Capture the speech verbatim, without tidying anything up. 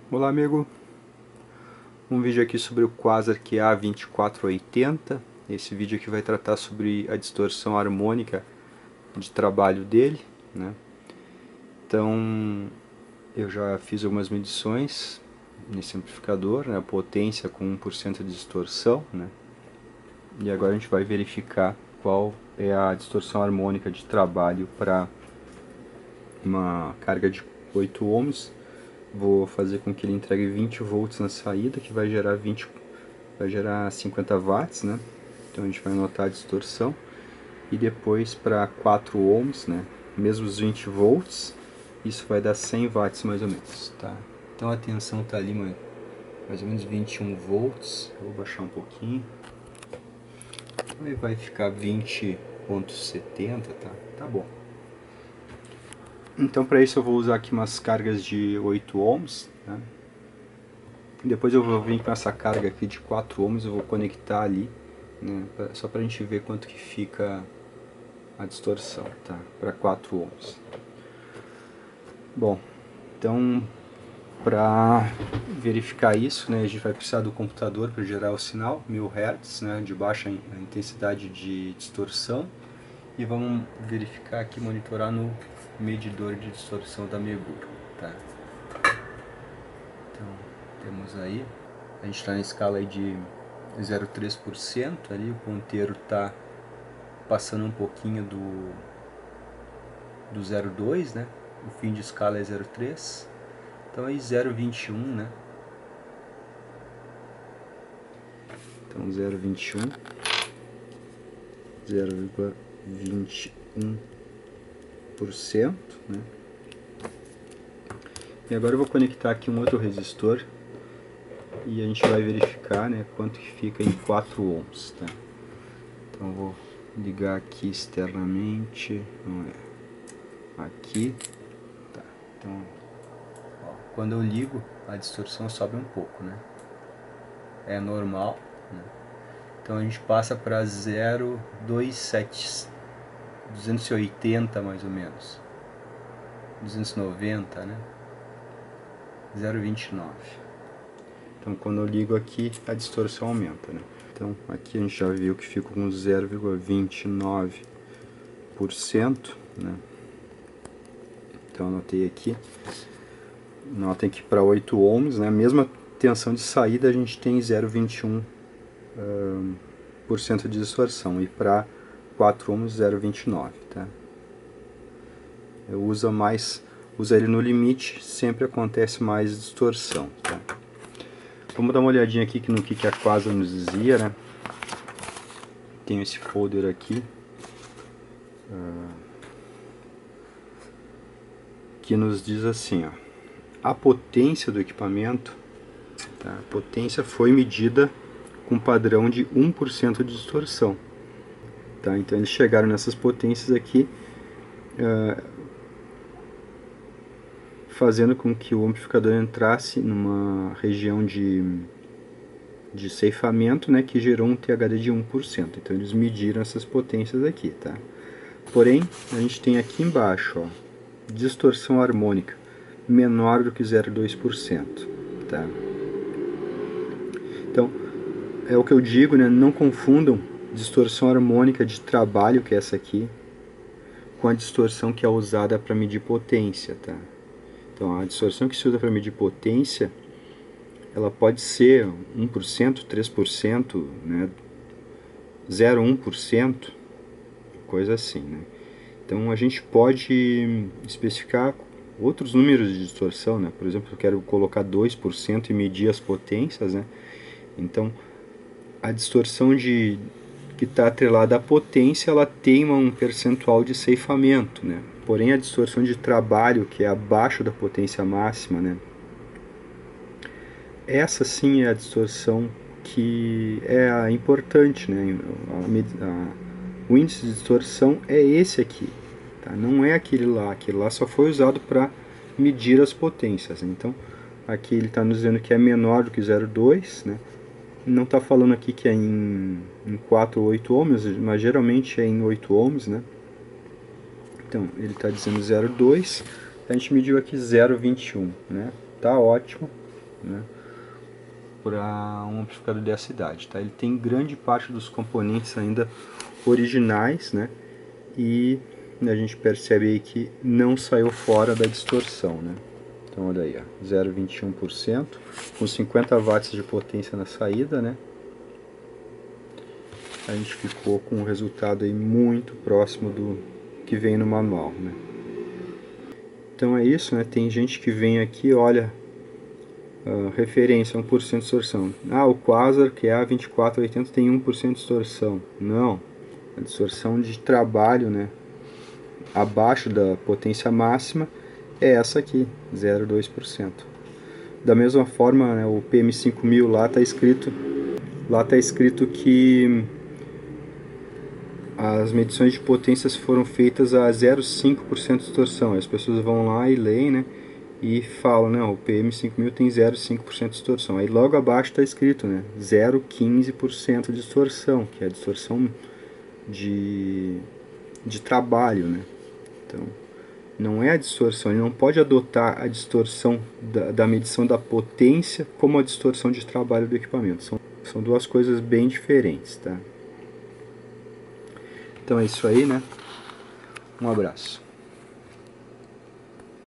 Olá amigo, um vídeo aqui sobre o Quasar Q A vinte e quatro oitenta. Esse vídeo aqui vai tratar sobre a distorção harmônica de trabalho dele, né? Então eu já fiz algumas medições nesse amplificador, né? A potência com um por cento de distorção, né? E agora a gente vai verificar qual é a distorção harmônica de trabalho para uma carga de oito ohms. Vou fazer com que ele entregue vinte volts na saída, que vai gerar vinte, vai gerar cinquenta watts, né? Então a gente vai notar a distorção. E depois para quatro ohms, né? Mesmo os vinte volts, isso vai dar cem watts mais ou menos, tá? Então a tensão tá ali mais ou menos vinte e um volts. Eu vou baixar um pouquinho. Aí vai ficar vinte ponto setenta, tá? Tá bom. Então para isso eu vou usar aqui umas cargas de oito ohms, né? Depois eu vou vir com essa carga aqui de quatro ohms, eu vou conectar ali, né? Só para a gente ver quanto que fica a distorção, tá? Para quatro ohms. Bom, então para verificar isso, né, a gente vai precisar do computador para gerar o sinal, mil hertz, né, de baixa intensidade de distorção. E vamos verificar aqui, monitorar no medidor de distorção da Meguro, tá? Então, temos aí, a gente está na escala aí de zero vírgula três por cento, ali o ponteiro está passando um pouquinho do, do zero vírgula dois, né? O fim de escala é zero vírgula três, então aí zero vírgula vinte e um, né? Então zero vírgula vinte e um, zero vírgula vinte e um por cento, né? E agora eu vou conectar aqui um outro resistor e a gente vai verificar, né, quanto que fica em quatro ohms, tá? Então eu vou ligar aqui externamente, não é, aqui, tá? Então, ó, quando eu ligo a distorção sobe um pouco, né? É normal, né? Então a gente passa para zero vírgula duzentos e oitenta mais ou menos, duzentos e noventa, né? zero vírgula vinte e nove. Então quando eu ligo aqui a distorção aumenta, né? Então aqui a gente já viu que fica com zero vírgula vinte e nove por cento, né? Então anotei aqui. Notem que para oito ohms, né, a mesma tensão de saída a gente tem zero vírgula vinte e um por cento de distorção, e para quatro ohms zero vírgula vinte e nove, tá? Eu uso mais, usa ele no limite, sempre acontece mais distorção, tá? Vamos dar uma olhadinha aqui no que a Quasar nos dizia, né? Tenho esse folder aqui, uh, que nos diz assim, ó, a potência do equipamento, tá? A potência foi medida com padrão de um por cento de distorção, tá? Então eles chegaram nessas potências aqui, uh, fazendo com que o amplificador entrasse numa região de, de ceifamento, né, que gerou um T H D de um por cento. Então eles mediram essas potências aqui, tá? Porém, a gente tem aqui embaixo, ó, distorção harmônica menor do que zero vírgula dois por cento, tá? Então, é o que eu digo, né, não confundam distorção harmônica de trabalho, que é essa aqui, com a distorção que é usada para medir potência, tá? Então, a distorção que se usa para medir potência, ela pode ser um por cento, três por cento, né, zero vírgula um por cento, coisa assim, né? Então, a gente pode especificar outros números de distorção, né? Por exemplo, eu quero colocar dois por cento e medir as potências, né? Então, a distorção de, que está atrelada à potência, ela tem um percentual de ceifamento, né? Porém, a distorção de trabalho, que é abaixo da potência máxima, né, essa sim é a distorção que é a importante, né? A, a, o índice de distorção é esse aqui, tá? Não é aquele lá. Aquele lá só foi usado para medir as potências, né? Então, aqui ele está nos dizendo que é menor do que zero vírgula dois, né? Não está falando aqui que é em, em quatro ou oito ohms, mas geralmente é em oito ohms, né? Então, ele está dizendo zero vírgula dois, a gente mediu aqui zero vírgula vinte e um, né? Tá ótimo. né, para um amplificador dessa idade, tá? Ele tem grande parte dos componentes ainda originais, né, e a gente percebe aí que não saiu fora da distorção, né? Então olha aí, zero vírgula vinte e um por cento, com cinquenta watts de potência na saída, né? A gente ficou com um resultado aí muito próximo do que vem no manual, né? Então é isso, né? Tem gente que vem aqui, olha, uh, referência um por cento de distorção. Ah, o Quasar, que é A vinte e quatro oitenta, tem um por cento de distorção. Não, a distorção de trabalho, né, abaixo da potência máxima é essa aqui, zero vírgula dois por cento. Da mesma forma, né, o P M cinco mil lá está escrito, lá está escrito que as medições de potências foram feitas a zero vírgula cinco por cento de distorção. As pessoas vão lá e leem, né, e falam, não, o P M cinco mil tem zero vírgula cinco por cento de distorção. Aí logo abaixo está escrito, né, zero vírgula quinze por cento de distorção, que é a distorção de, de trabalho, né. Então, não é a distorção, ele não pode adotar a distorção da, da medição da potência como a distorção de trabalho do equipamento. São, são duas coisas bem diferentes, tá? Então é isso aí, né? Um abraço.